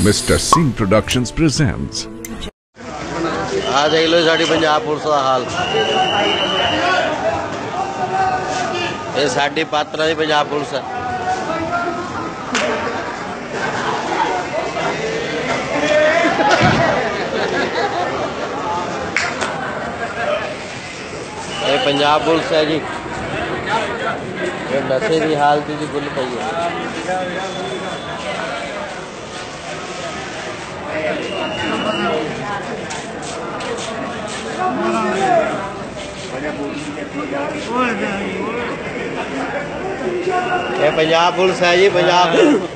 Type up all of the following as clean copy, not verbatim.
Mr. Singh Productions presents. आ देख लो sari Punjab police का हाल। ये साड़ी पात्रा दी पंजाब पुलिस है। ये पंजाब पुलिस है जी। ये नशे की हालत जी गुल पई है। ये पंजाब पुलिस है जी। पंजाब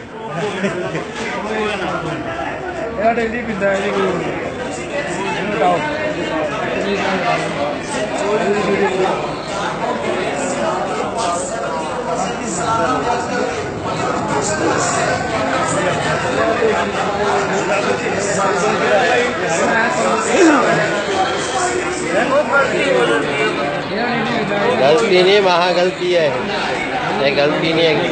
गलती नहीं, वहाँ गलती है। ये गलती नहीं है।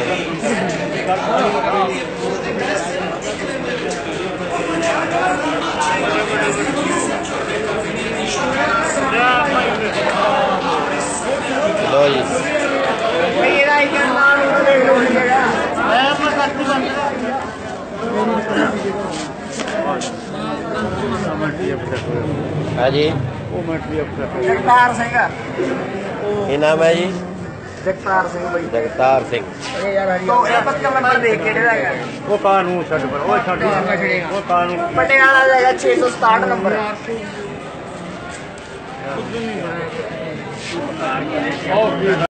लो जी हाँ जी। जगतार सिंह ਕੀ ਨਾਮ ਹੈ ਜੀ? जगतार सिंह भाई ਜਗਤਾਰ ਸਿੰਘ। तो ये पक्का नंबर देख के देगा वो कानून छड़ पर वो छड़ वो कानून पटियाला जाएगा 667 नंबर है।